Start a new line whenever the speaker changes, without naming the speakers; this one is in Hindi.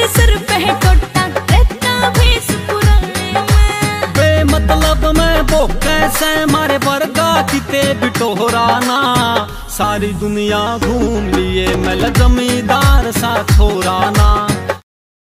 मेरे सर पे टोटा रहता भेस पुराने में।
बेमतलब मैं वो कैसे मारे वर्गा किते बिटोराना, सारी दुनिया घूम लिए मैं जमींदार सा छोराना।